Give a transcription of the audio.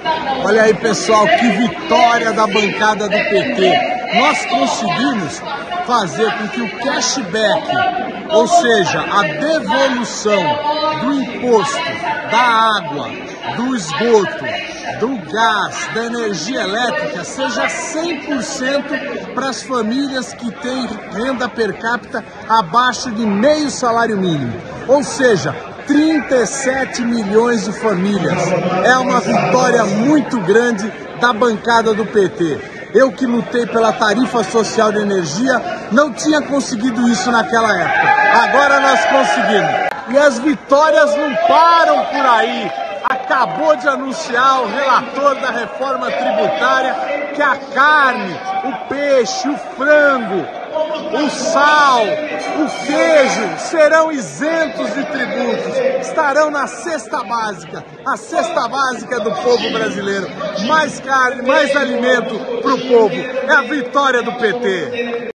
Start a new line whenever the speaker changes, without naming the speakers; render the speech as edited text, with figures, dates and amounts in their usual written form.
Olha aí, pessoal, que vitória da bancada do PT. Nós conseguimos fazer com que o cashback, ou seja, a devolução do imposto da água, do esgoto, do gás, da energia elétrica, seja 100% para as famílias que têm renda per capita abaixo de meio salário mínimo. Ou seja, 37 milhões de famílias. É uma vitória muito grande da bancada do PT. Eu que lutei pela tarifa social de energia, não tinha conseguido isso naquela época. Agora nós conseguimos. E as vitórias não param por aí. Acabou de anunciar o relator da reforma tributária que a carne, o peixe, o frango, o sal, o queijo serão isentos de tributos, estarão na cesta básica, a cesta básica do povo brasileiro. Mais carne, mais alimento para o povo. É a vitória do PT.